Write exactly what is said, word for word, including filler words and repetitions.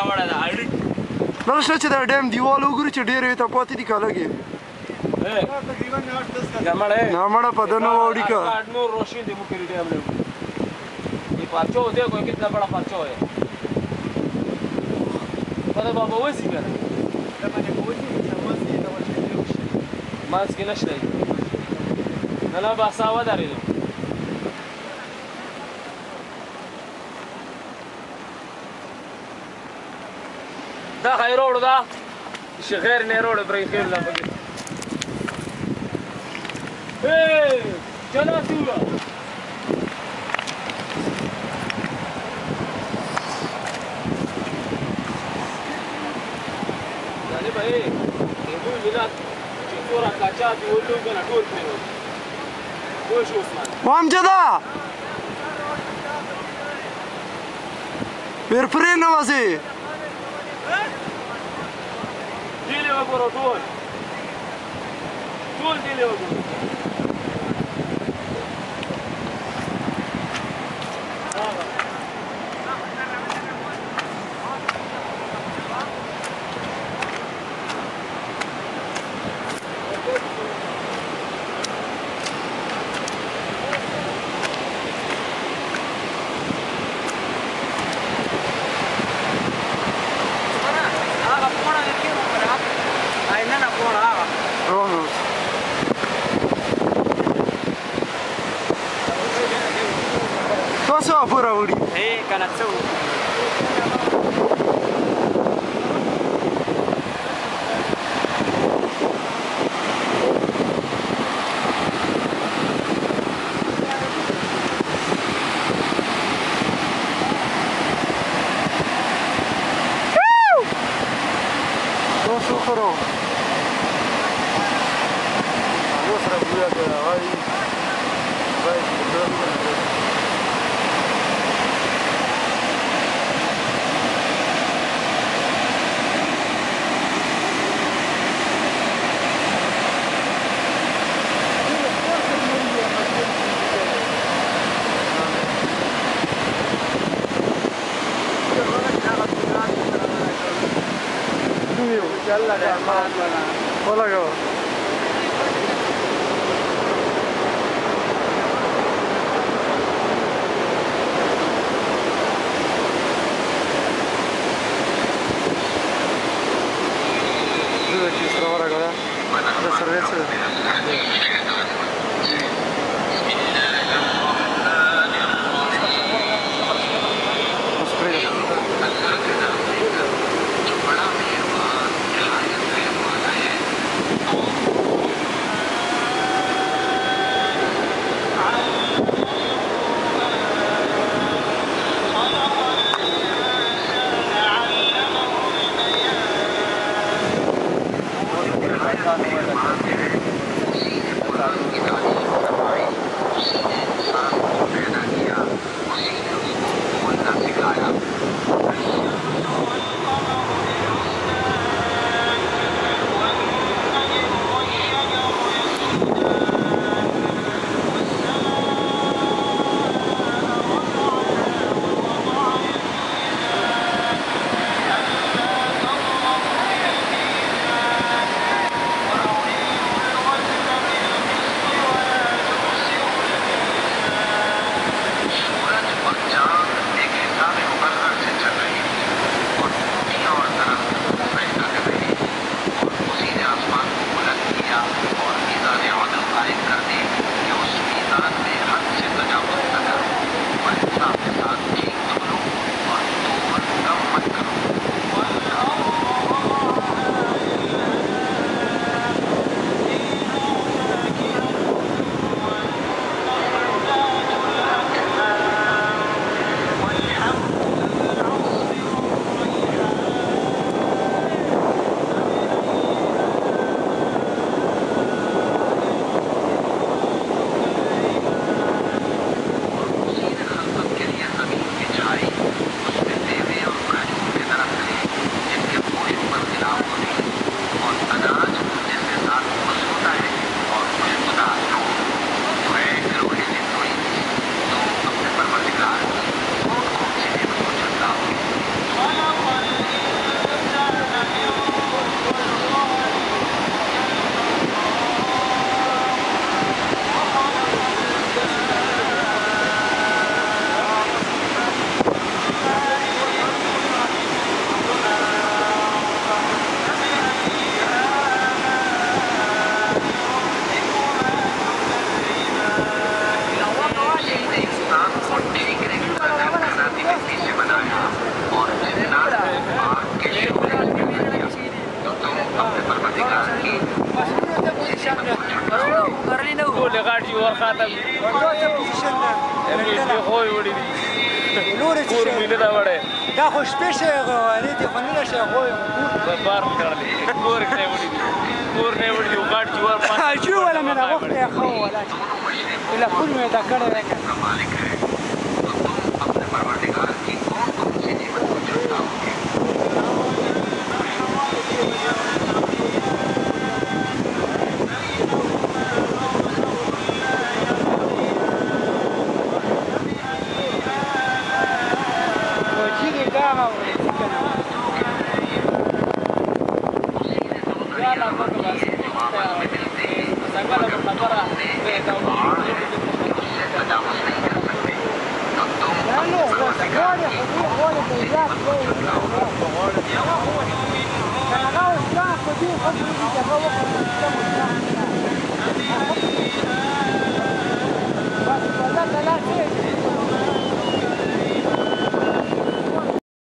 نرشه چې دا ډیم دیوال وګوري چې ډېر وي ته پاتې دي که لږې نامړه په ده نه واوړي که parciò te con che da parciò è هذا بابا وزي كان لما نقول ما زي ده وش ما سكناش لي انا بساوى داري ده خير روड ده شغير نه روड بري خير لا بقى ايه چلا سولا ايه يقول لنا صورة كاتشات يقول له انا دور منه وش عثمان وامجدا بيرفرين واسي ديلي وقرو دول دول ديلي وقرو تاسو افور وړي اے کنه څو تاسو خورو هغه سره بیا دا وای وای يلا يا مان ولا جو Thank you. ته دوه پوزیشن ده یې خو یې وړي دي لورې کور مینه دا وړی دا خو شپې شی غوارې دي خو نه شی غوی په بار کړلی کور کې وړي دي کور نه وړي دي غاټ جوار پاس جو ولا مې راغوښته خو ولا ولا پول مې دا کړی دی Gracias.